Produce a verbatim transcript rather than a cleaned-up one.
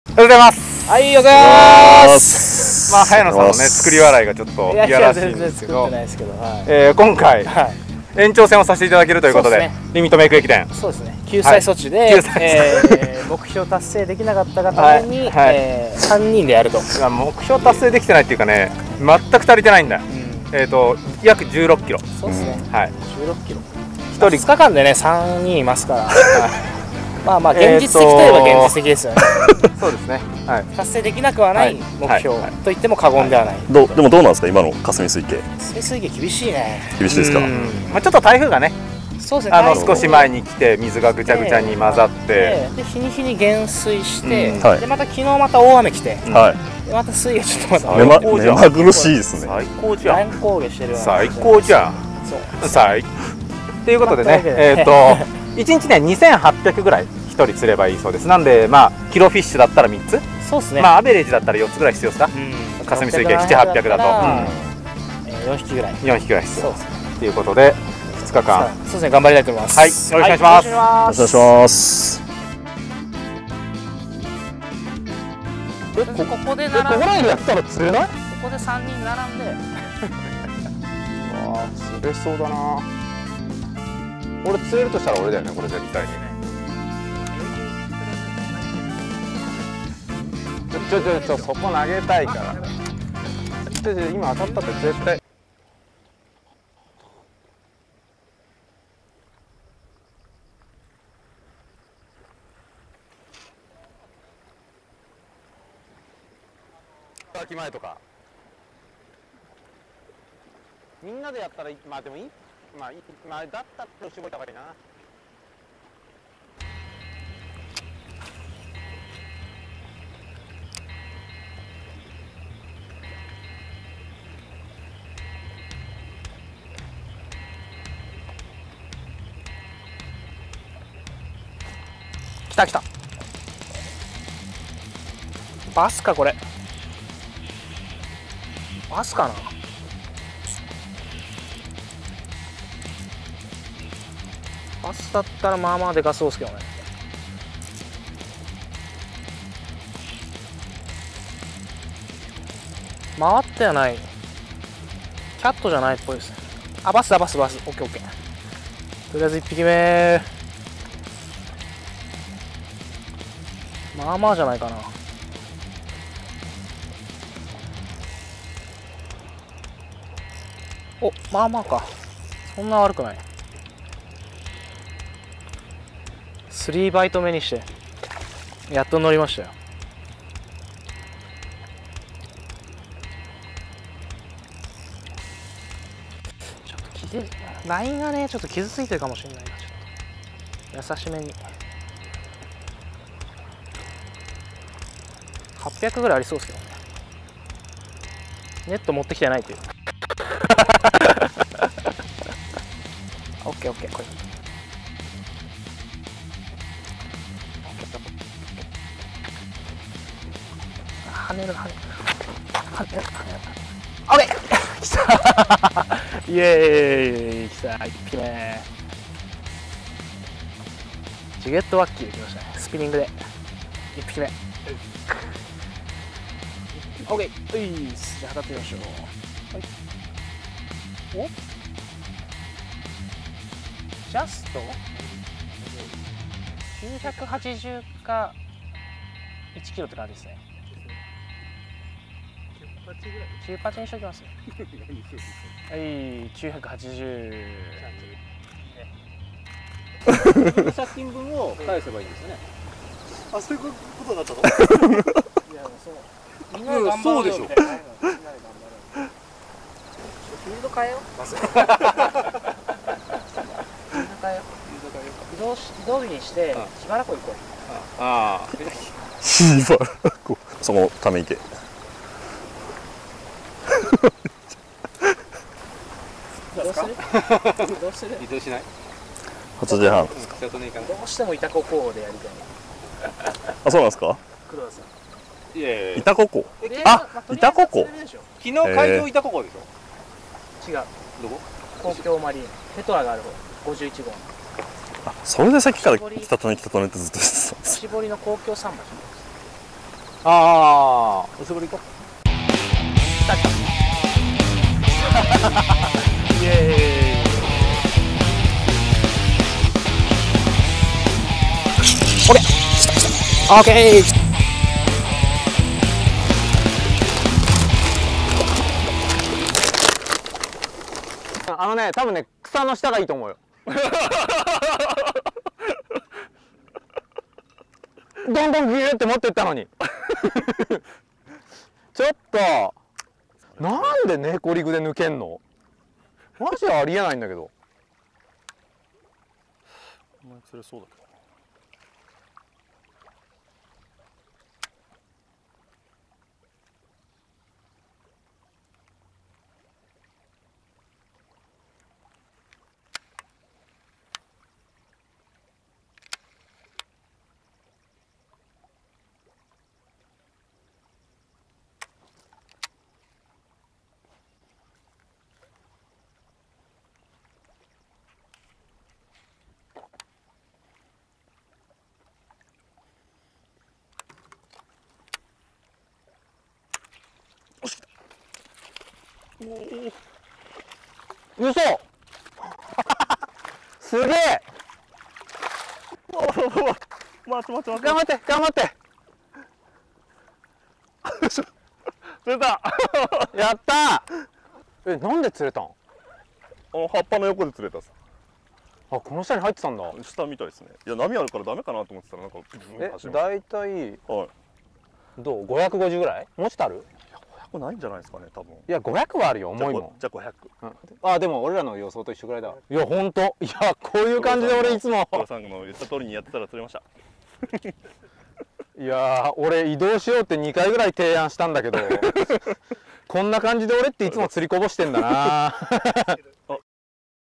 おはようございます。 はい、おはようございます。 まあ早野さんのね作り笑いがちょっといやらしいんですけど、えー、今回、はい、延長戦をさせていただけるということで、でね、リミットメイク駅伝。 そうですね。救済措置で、はい、えー、目標達成できなかったがために、はいはい、えー、さんにんでやると。 目標達成できてないっていうかね、全く足りてないんだ。うん、えっと約じゅうろっキロ。 そうですね。 うん、はい。 じゅうろっキロ。ひとりふつかかんでねさんにんいますから。まあまあ現実的といえば現実的ですよね。 そうですね。はい。 達成できなくはない目標と言っても過言ではない。 どでもどうなんですか今の霞水系。 霞水系厳しいね。 厳しいですか。 まあちょっと台風がね。 そうですね。 あの少し前に来て水がぐちゃぐちゃに混ざって、 で日に日に減水して、でまた昨日また大雨来て、はい。でまた水がちょっとまた目ま目まぐるしいですね。 最高じゃん。 乱高下してる。 最高じゃん。そう。最。ということでね、えっといちにちねにせんはっぴゃくぐらいひとり釣ればいいそうです。なんでまあキロフィッシュだったらみっつ、そうですね。まあアベレージだったらよっつぐらい必要ですか。霞水系ななひゃくはっぴゃくだとよんひきぐらいよんひきぐらい必要ということでふつかかんそうですね頑張りたいと思います。 はい、よろしくお願いします。よろしくお願いします。 ここで並んでここらでやったら釣れない？ここでさんにん並んでわあ釣れそうだな。俺釣れるとしたら俺だよね、これ絶対に。ちょちょちょちょそこ投げたいから。ちょちょ今当たったって絶対。秋前とか。みんなでやったらまあでもいい。まあ、まあ、だったら絞った方がいいな。 来た来た。バスかこれ。バスかな。バスだったらまあまあでかそうですけどね。回ってはない。キャットじゃないっぽいですね。あ、バスだバスバス。オッケーオッケー。とりあえずいっぴきめ。まあまあじゃないかな。お、まあまあか。そんな悪くない。スリーバイト目にしてやっと乗りましたよ。ちょっと傷ラインがねちょっと傷ついてるかもしれないな。ちょっと優しめにはっぴゃくぐらいありそうですけどね。ネット持ってきてないっていうオッケーオッケー。これ跳ねる跳ねる跳ねる跳ねる。オッケー来たイエーイ来たいっぴきめ。ジュゲットワッキーできましたね。スピニングでいっぴきめ。オッケーういっす。じゃあ測ってみましょう。はいおジャストきゅうひゃくはちじゅうかいちキロって感じですね。きゅうパチにしときますね。はい、きゅうひゃくはちじゅう。 借金分を返せばいいんですよね。あ、そういうことだったの？いや、そう。みんなで頑張ろうよみたいな。みんなで頑張ろう。フィールド変えよう。フィールド変えよう。移動し移動日にしてしばらく行こう。 ああ。 しばらく。そのため池。 どうする？どうする？ 移動しない？ はちじはん。 どうしても板子港でやりたい。 あ、そうなんですか？ 黒田さん。 いやいや。 板子港。あ、板子港。 昨日会場板子港でしょ？ 違う。どこ？東京マリーン。ペトラがある方。ごじゅういちごう。 あ、それでさっきから北とね北とねってずっと言ってたんです。 絞りの公共桟橋。 ああおしぼり行こ来た来たイエーイ。オッケーオッケー。 あのね、多分ね、草の下がいいと思うよ。どんどんギューって持ってったのに。ちょっと、なんで猫リグで抜けんの？マジでありえないんだけど。 う。お前釣れそうだけど。 嘘すげえ待って待って待って頑張って頑張って釣れたやったー。え、なんで釣れたん？ あの葉っぱの横で釣れたっす。 あ、この下に入ってたんだ。 下みたいですね。いや波あるからダメかなと思ってたらなんかえ、だいたいはいどう？ごひゃくごじゅうぐらい？もうちょっとある？ ごひゃくないんじゃないですかね多分。 いや、ごひゃくはあるよ、重いもん。 じゃあごひゃく。 うん、あ、でも俺らの予想と一緒ぐらいだ。いや、ほんと。いや、こういう感じで俺いつも。 トラさんの言った通りにやってたら釣れました。 いやー、俺移動しようってにかいぐらい提案したんだけどこんな感じで俺っていつも釣りこぼしてんだな